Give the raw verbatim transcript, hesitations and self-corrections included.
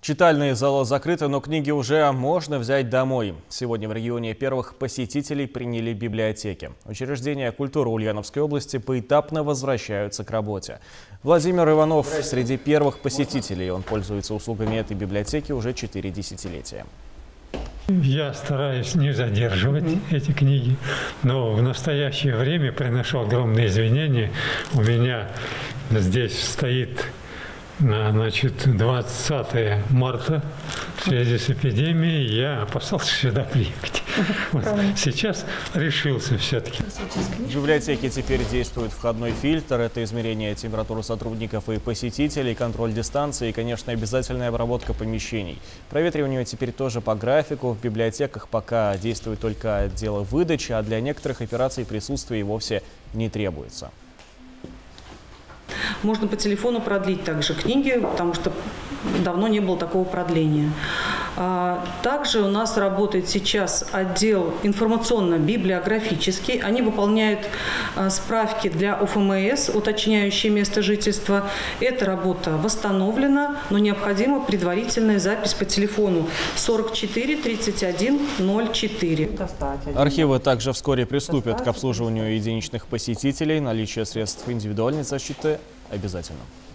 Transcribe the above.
Читальные залы закрыты, но книги уже можно взять домой. Сегодня в регионе первых посетителей приняли библиотеки. Учреждения культуры Ульяновской области поэтапно возвращаются к работе. Владимир Иванов среди первых посетителей. Он пользуется услугами этой библиотеки уже четыре десятилетия. Я стараюсь не задерживать эти книги, но в настоящее время приношу огромные извинения. У меня здесь стоит, значит, двадцатое марта, в связи с эпидемией я опасался сюда приехать. Вот. Сейчас решился все-таки. В библиотеке теперь действует входной фильтр. Это измерение температуры сотрудников и посетителей, контроль дистанции и, конечно, обязательная обработка помещений. Проветривание теперь тоже по графику. В библиотеках пока действует только отдел выдачи, а для некоторых операций присутствие и вовсе не требуется. Можно по телефону продлить также книги, потому что давно не было такого продления. Также у нас работает сейчас отдел информационно-библиографический. Они выполняют справки для О Эф Эм Эс, уточняющие место жительства. Эта работа восстановлена, но необходима предварительная запись по телефону сорок четыре тридцать один ноль четыре. Архивы также вскоре приступят к обслуживанию единичных посетителей. Наличие средств индивидуальной защиты обязательно.